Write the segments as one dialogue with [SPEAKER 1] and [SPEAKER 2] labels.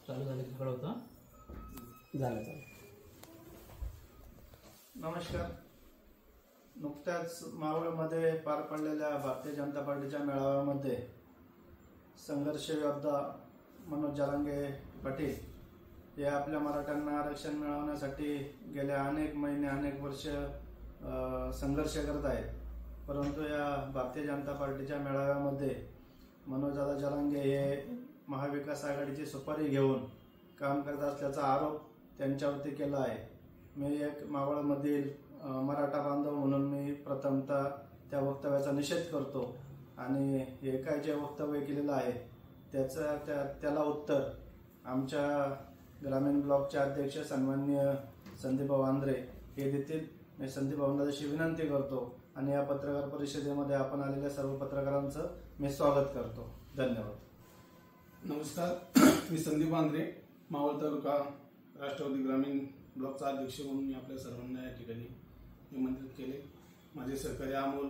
[SPEAKER 1] चालू झालं की कळवतो.
[SPEAKER 2] झालं.
[SPEAKER 3] नमस्कार. नुकत्याच मावळमध्ये पार पडलेल्या भारतीय जनता पार्टीच्या मेळाव्यामध्ये संघर्ष योद्धा मनोज जरांगे पाटील हे आपल्या मराठ्यांना आरक्षण मिळवण्यासाठी गेल्या अनेक महिने अनेक वर्ष संघर्ष करत आहेत. परंतु या भारतीय जनता पार्टीच्या मेळाव्यामध्ये मनोजदादा जरांगे हे महाविकास आघाडीची सुपारी घेऊन काम करत असल्याचा आरोप त्यांच्यावरती केला आहे. मी एक मावळमधील मराठा बांधव म्हणून मी प्रथमतः त्या वक्तव्याचा निषेध करतो आणि हे काय जे वक्तव्य केलेलं आहे त्याला उत्तर आमच्या ग्रामीण ब्लॉकचे अध्यक्ष सन्माननीय संदीपभाऊ आंद्रे हे देतील. मी संदीपभाऊंना जशी विनंती करतो आणि या पत्रकार परिषदेमध्ये आपण आलेल्या सर्व पत्रकारांचं मी स्वागत करतो. धन्यवाद.
[SPEAKER 4] नमस्कार. मी संदीप आंद्रे, मावळ तालुका राष्ट्रवादी ग्रामीण ब्लॉकचा अध्यक्ष म्हणून मी आपल्या सर्वांना या ठिकाणी निमंत्रित केले. माझे सहकारी अमोल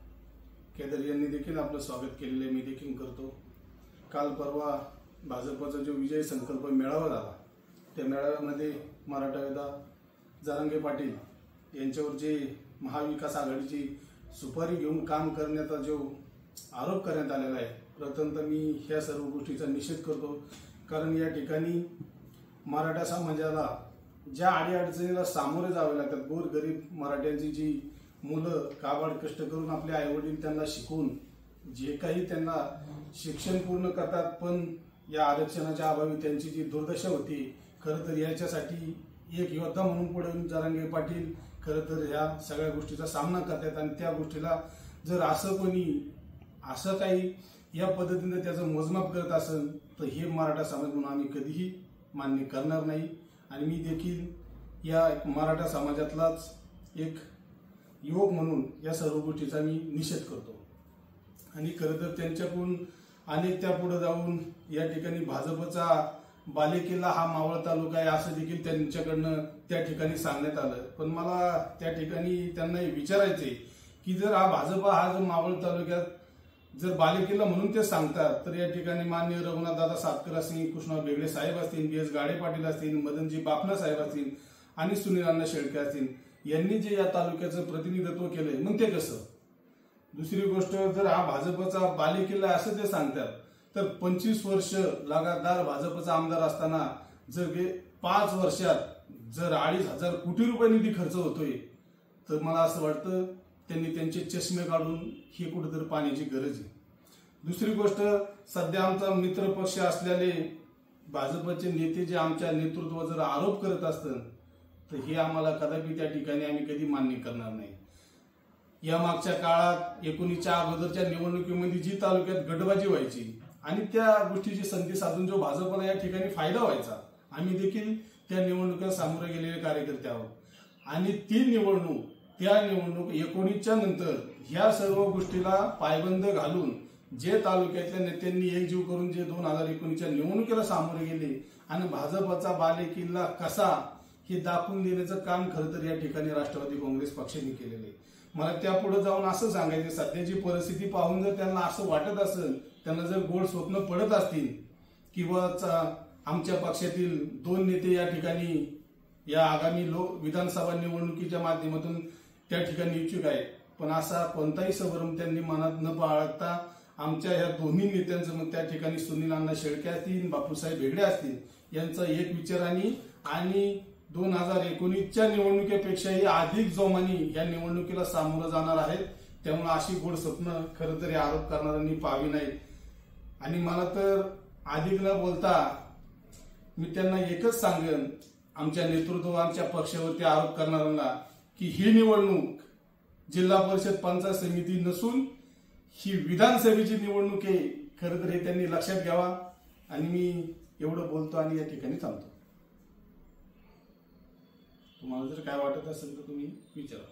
[SPEAKER 4] केदार यांनी देखील आपलं स्वागत केलेले मी देखील करतो. काल परवा भाजपचा जो विजय संकल्प मेळावा झाला त्या मेळाव्यामध्ये मराठा योद्धा जरांगे पाटील यांच्यावर जे महाविकास आघाडीची सुपारी घेऊन काम करण्याचा जो आरोप करण्यात आलेला आहे, प्रथमतः मी ह्या सर्व गोष्टीचा निषेध करतो. कारण या ठिकाणी मराठा समाजाला ज्या अडीअडचणीला सामोरे जावे लागतात, गोरगरीब मराठ्यांची जी मुलं काबाड कष्ट करून आपले आईवडील त्यांना शिकवून जे काही त्यांना शिक्षण पूर्ण करतात, पण या आरक्षणाच्या अभावी त्यांची जी दुर्दशा होती, खरं तर याच्यासाठी एक योद्धा म्हणून पुढे जरांगे पाटील खरं तर ह्या सगळ्या गोष्टीचा सामना करतात. आणि त्या गोष्टीला जर असं कोणी असं काही या पद्धतीने त्याचं मोजमाप करत असेल तर हे मराठा समाज म्हणून आम्ही कधीही मान्य करणार नाही. आणि मी देखील या मराठा समाजातलाच एक युवक म्हणून या सर्व गोष्टीचा मी निषेध करतो. आणि खरं तर त्यांच्याकडून अनेक त्या पुढे जाऊन या ठिकाणी भाजपचा बालेकिल्ला हा मावळ तालुका आहे असं देखील त्यांच्याकडनं त्या ठिकाणी सांगण्यात आलं. पण मला त्या ठिकाणी त्यांना विचारायचंय की जर हा भाजप हा जो मावळ तालुक्यात जर बालेकिल्ला म्हणून ते सांगतात, तर या ठिकाणी माननीय रघुनाथदादा सातकर असतील, कृष्णा बेगडे साहेब असतील, BS गाडे पाटील असतील, मदनजी बापना साहेब असतील आणि सुनील अण्णा शेळके असतील, यांनी जे या तालुक्याचं प्रतिनिधित्व केलंय, मग ते कसं? दुसरी गोष्ट, जर हा भाजपचा बालेकिल्ला असं ते सांगतात, तर 25 वर्ष लगातार भाजपचा आमदार असताना जर 5 वर्षात जर 2,500 कोटी रुपये निधी खर्च होतोय, तर मला असं वाटतं त्यांनी त्यांचे चष्मे काढून ही कुठेतरी पाण्याची गरज आहे. दुसरी गोष्ट, सध्या आमचा मित्र पक्ष असलेले भाजपचे नेते जे आमच्या नेतृत्वावर जर आरोप करत असतात, तर हे आम्हाला कदापि त्या ठिकाणी आम्ही कधी मान्य करणार नाही. या मागच्या काळात 19च्या अगोदरच्या निवडणुकीमध्ये जी तालुक्यात गटबाजी व्हायची आणि त्या गोष्टीची संधी साधून जो भाजपला या ठिकाणी फायदा व्हायचा, आम्ही देखील त्या निवडणुकीला सामोरे गेलेले कार्यकर्ते आहोत. आणि ती निवडणूक 19च्या नंतर ह्या सर्व गोष्टीला पायबंद घालून जे तालुक्यातल्या नेत्यांनी एकजीव करून जे 2019च्या निवडणुकीला सामोरे गेले आणि भाजपचा बालेकिल्ला कसा हे दाखवून देण्याचं काम खरं तर या ठिकाणी राष्ट्रवादी काँग्रेस पक्षाने केलेलं आहे. मला त्यापुढे जाऊन असं सांगायचं, सध्याची परिस्थिती पाहून जर त्यांना असं वाटत असेल, त्यांना जर गोड स्वप्न पडत असतील किंवा आमच्या पक्षातील 2 नेते या ठिकाणी या आगामी विधानसभा निवडणुकीच्या माध्यमातून त्या ठिकाणी इच्छुक आहेत, पण असा कोणताही संभ्रम त्यांनी मनात न बाळगता आमच्या ह्या दोन्ही नेत्यांचं मग त्या ठिकाणी सुनील अण्णा शेळके असतील, बापूसाहेब बेगडे असतील, यांचा एक विचाराने आणि 2019च्या निवडणुकीपेक्षाही अधिक जोमाने या निवडणुकीला सामोरं जाणार आहेत. त्यामुळे अशी गोड स्वप्न खरं तर आरोप करणाऱ्यांनी पाहावी नाहीत. आणि मला तर अधिक न बोलता मी त्यांना एकच सांगेन, आमच्या नेतृत्व आमच्या पक्षावरती आरोप करणाऱ्यांना, की ही निवडणूक जिल्हा परिषद पंचायत समिती नसून ही विधानसभेची निवडणूक आहे. खरं तर हे त्यांनी लक्षात घ्यावा. आणि मी एवढं बोलतो आणि या ठिकाणी थांबतो. तुम्हाला जर काय वाटत असेल तर तुम्ही विचारा.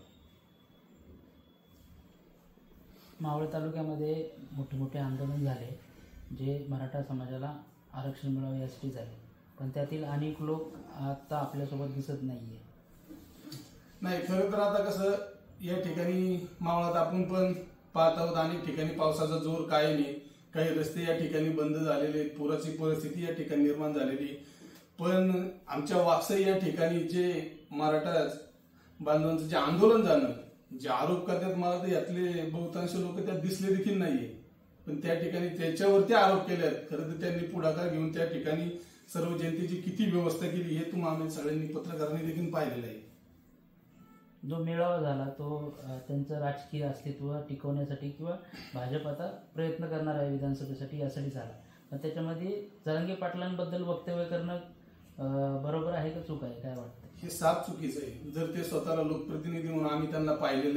[SPEAKER 1] मावळ तालुक्यामध्ये मोठे मोठे आंदोलन झाले जे मराठा समाजाला आरक्षण मिळावे यासाठी झाले, पण त्यातील अनेक लोक आता आपल्यासोबत दिसत नाहीये.
[SPEAKER 4] नाही, खरं तर आता कसं या ठिकाणी मावळात आपण पण पाहत आहोत, अनेक ठिकाणी पावसाचा जोर कायम आहे. काही रस्ते या ठिकाणी बंद झालेले, पुराची परिस्थिती या ठिकाणी निर्माण झालेली. पण आमच्या वाकसाई या ठिकाणी जे मराठा बांधवांचं जे आंदोलन झालं, जे आरोप करतात, मला तर यातले बहुतांश लोक त्यात दिसले देखील नाहीये. पण त्या ठिकाणी त्याच्यावरती आरोप केले आहेत. खरं तर त्यांनी पुढाकार घेऊन त्या ठिकाणी सर्व जनतेची किती व्यवस्था केली हे तुम्हाला सगळ्यांनी पत्रकारांनी देखील पाहिलेलं आहे.
[SPEAKER 1] जो मेळावा झाला तो त्यांचं राजकीय अस्तित्व टिकवण्यासाठी किंवा भाजप आता प्रयत्न करणार आहे विधानसभेसाठी यासाठी झाला. पण त्याच्यामध्ये जरांगे पाटलांबद्दल वक्तव्य करणं बरोबर आहे का चूक आहे, काय वाटतं?
[SPEAKER 4] हे साफ चुकीचं आहे. जर ते स्वतःला लोकप्रतिनिधी म्हणून आम्ही त्यांना पाहिलेले